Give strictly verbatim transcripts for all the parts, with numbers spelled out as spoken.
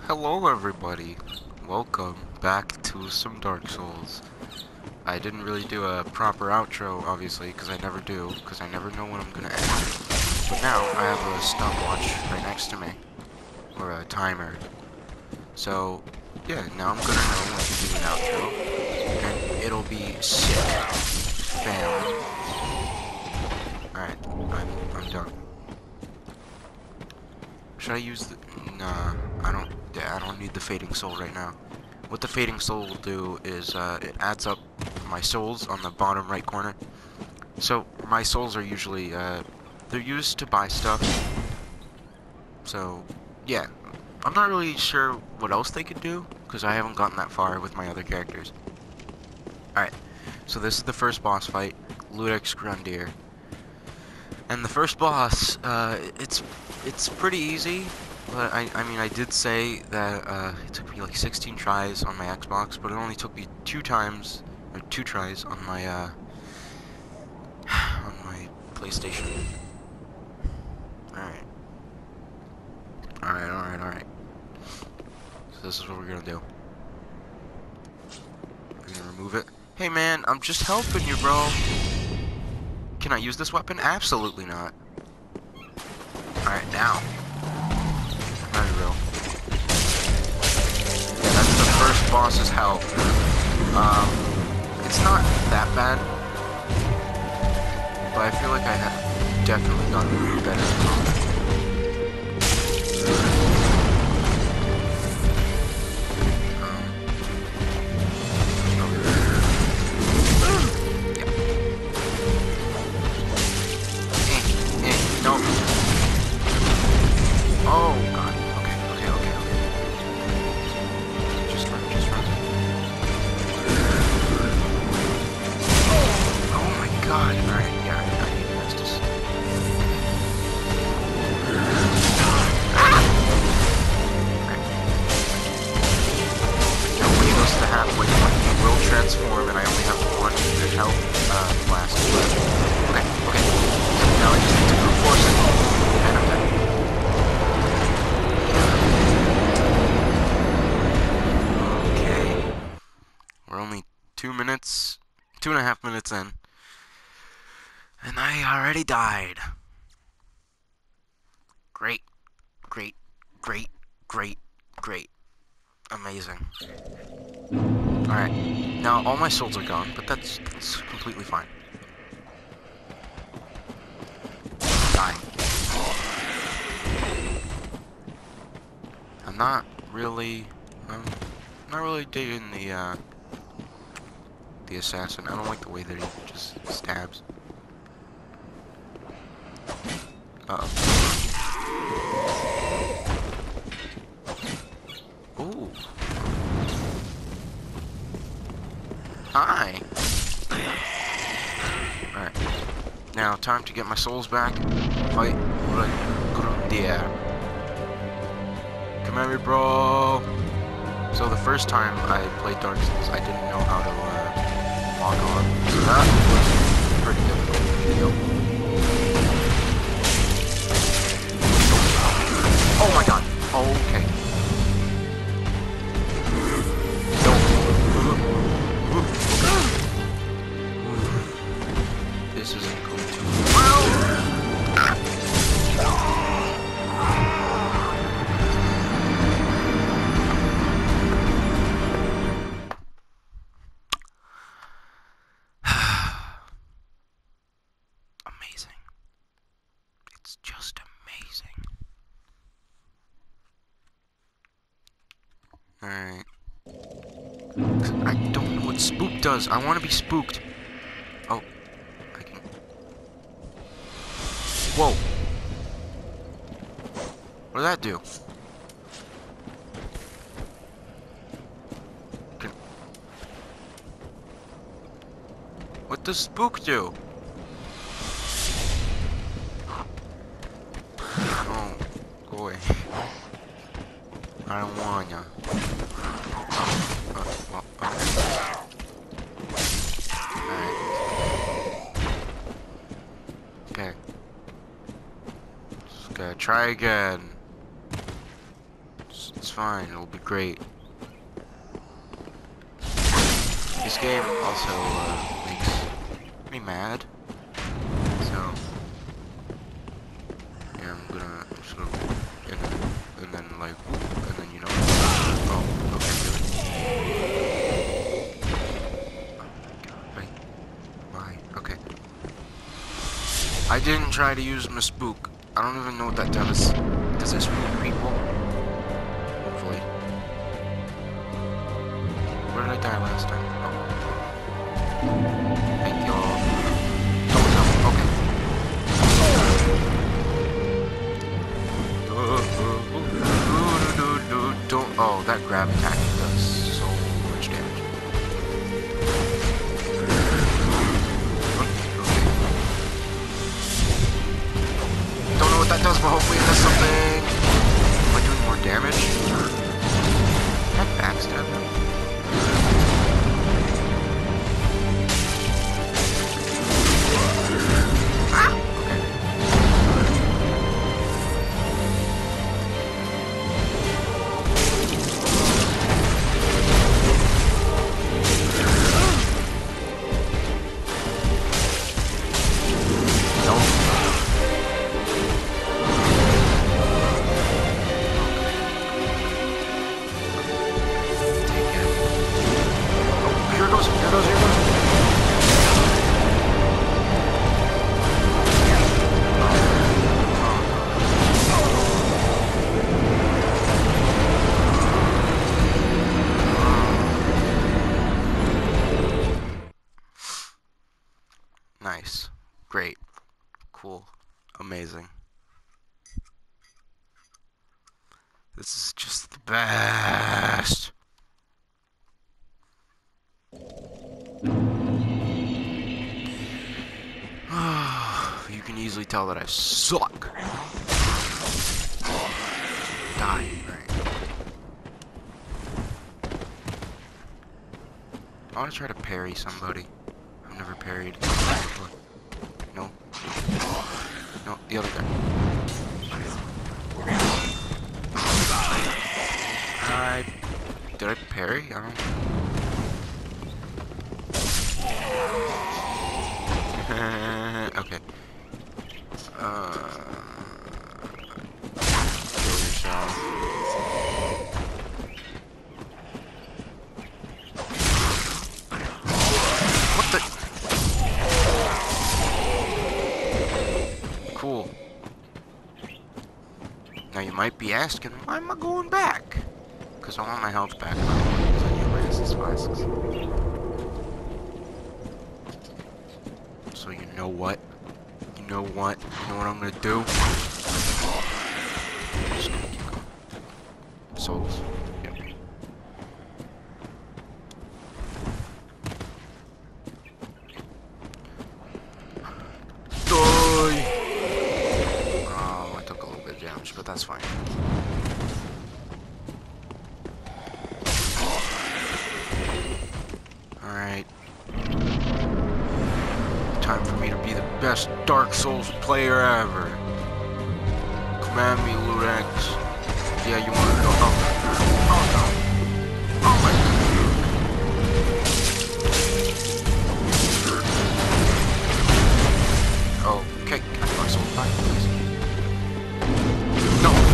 Hello everybody, welcome back to some Dark Souls. I didn't really do a proper outro, obviously, because I never do, because I never know when I'm gonna end. But now, I have a stopwatch right next to me, or a timer. So, yeah, now I'm gonna know when to do an outro, and it'll be sick. Bam. Alright, I'm, I'm done. Should I use the... Nah, I don't... I don't need the Fading Soul right now. What the Fading Soul will do is, uh, it adds up my souls on the bottom right corner. So, my souls are usually, uh, they're used to buy stuff. So, yeah. I'm not really sure what else they could do, because I haven't gotten that far with my other characters. Alright, so this is the first boss fight, Ludex Grundir. And the first boss, uh, it's it's pretty easy, but I, I mean, I did say that, uh, it took me like sixteen tries on my Xbox, but it only took me two times, or two tries on my, uh, on my PlayStation. Alright. Alright, alright, alright. So this is what we're gonna do. We're gonna remove it. Hey man, I'm just helping you, bro. Can I use this weapon? Absolutely not. Alright, now. Not real. Yeah, that's the first boss's health. Um, it's not that bad. But I feel like I have definitely gotten better. Transform, and I only have one good health uh, blast left. Okay, okay. So now I just need to brute force it, and I'm done. Okay. We're only two minutes, two and a half minutes in, and I already died. Great, great, great, great, great. Amazing. Alright, now all my souls are gone, but that's, that's completely fine. Die. I'm not really, I'm not really digging the, uh, the assassin. I don't like the way that he just stabs. Uh-oh. Ooh. Hi! Alright. Now, time to get my souls back. Fight Grundir. Come at me, bro! So the first time I played Dark Souls, I didn't know how to, uh, lock on. So that was pretty difficult to do. Oh my god! Okay. This isn't going too well. Amazing. It's just amazing. Alright. I don't know what spook does. I want to be spooked. Oh. I can... Whoa. What did that do? Can... What does spook do? Oh. Go away. I don't want ya. Uh, well, okay. Alright. Okay. Just gotta try again. souls. It's fine. It'll be great. This game also uh, makes me mad. So yeah, I'm gonna I'm just gonna and then and then like whoop, and then you know oh okay really. Oh my god, wait. Why? Okay. I didn't try to use my spook. I don't even know what that does. Does it spook people? Hopefully. Where did I die last time? Oh. Thank you all. Don't jump. Okay. Don't. Oh, that grab attack does so much damage. Don't know what that does, but hopefully it does something. Am I doing more damage? Can I backstab him? Ah! Nice. Great. Cool. Amazing. This is just the best. You can easily tell that I suck. Die. Right. I want to try to parry somebody. I've never parried. No. No, the other guy. I... Did I parry? I don't know. Okay. Uh... Kill yourself. What the... Cool. Now you might be asking, why am I going back? Because I want my health back. So you know what? You know what? You know what I'm gonna do? I'm just gonna keep going. Souls. Yep. Die! Oh, I took a little bit of damage, but that's fine. Alright. Time for me to be the best Dark Souls player ever. Command me, Ludex. Yeah, you wanna go? Oh. Oh no. Oh my god. Oh, okay. Can I Dark Souls five, please? No.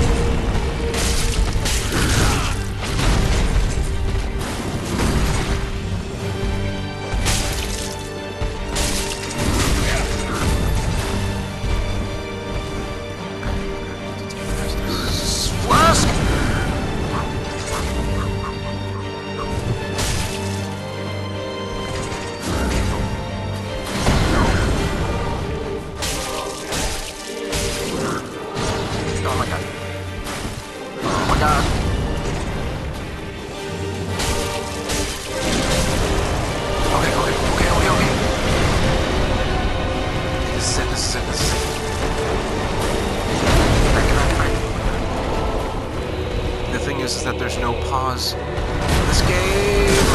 Is that there's no pause in this game.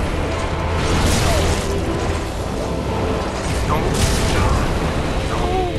No. No.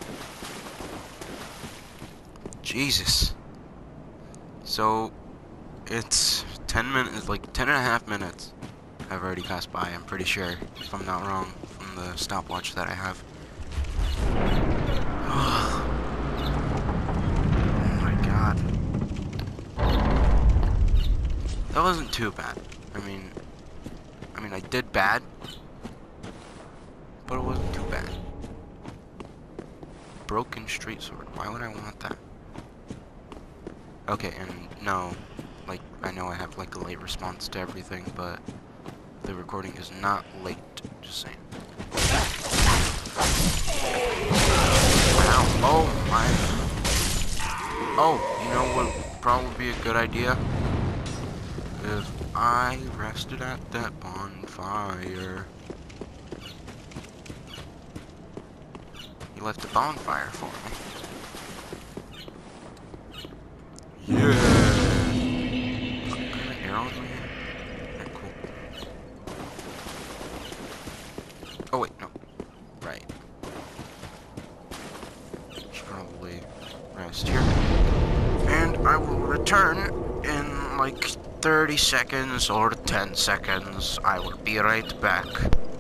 Jesus. So, it's ten minutes, like ten and a half minutes have already passed by, I'm pretty sure, if I'm not wrong, from the stopwatch that I have. Oh my god. That wasn't too bad. I mean, I mean, I did bad, but it wasn't too bad. Broken straight sword. Why would I want that? Okay, and no, like, I know I have like a late response to everything, but the recording is not late. Just saying. Ow. Oh my. Oh, you know what would probably be a good idea? If I rested at that bonfire. He left a bonfire for me. Yeah. Got an arrow in my hand. Alright, cool. Oh wait, no. Right. Should probably rest here. And I will return in like thirty seconds or ten seconds. I will be right back.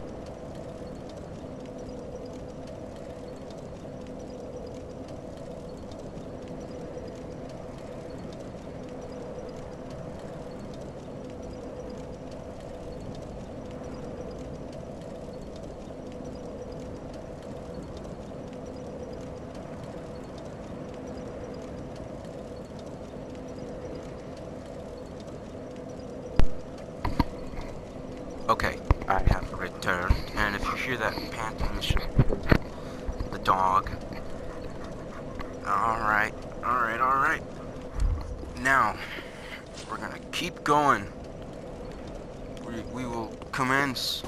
Okay, I have returned, and if you hear that panting, it's just the dog. Alright, alright, alright. Now, we're gonna keep going. We, we will commence.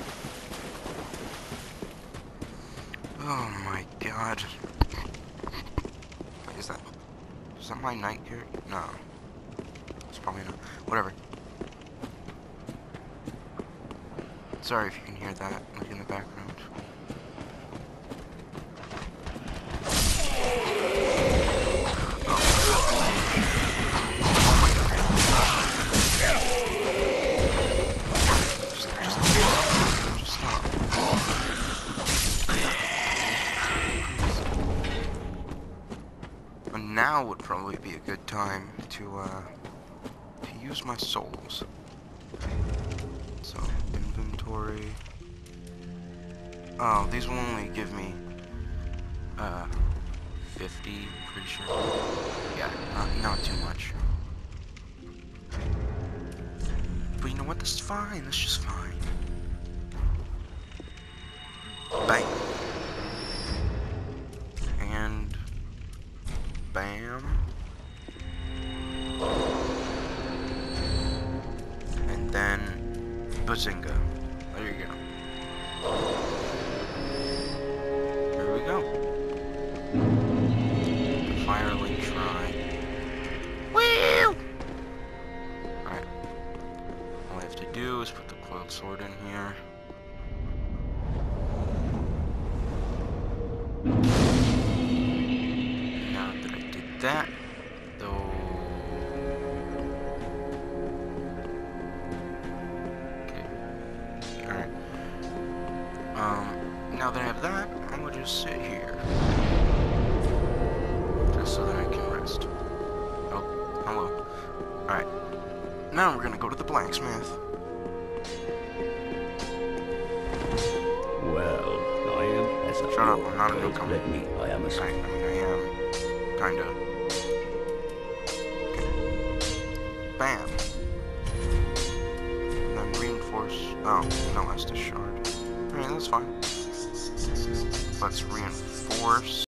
Oh my god. Wait, is that, is that my night gear? No. It's probably not. Whatever. Sorry if you can hear that, like in the background. Oh. Oh my god. Just, just, just stop. But now would probably be a good time to, uh, to use my souls. So, inventory. Oh, these will only give me, uh, fifty, pretty sure. Yeah, not, not too much. But you know what? This is fine. That's just fine. Bang. And bam. And then bazinga. There you go. Here we go. The Firelink Shrine. Woo! Alright. All I have to do is put the coiled sword in here. Now that I did that, though. Um, now that I have that, I'm gonna just sit here. Just so that I can rest. Oh, hello. Alright. Now we're gonna go to the blacksmith. Well, I am as a Shut up, I'm not a newcomer. Let me, I am a I, I mean, I am. Kinda. Okay. Bam. And then reinforce. Oh, no, that's the shard. Alright, that's fine. Let's reinforce.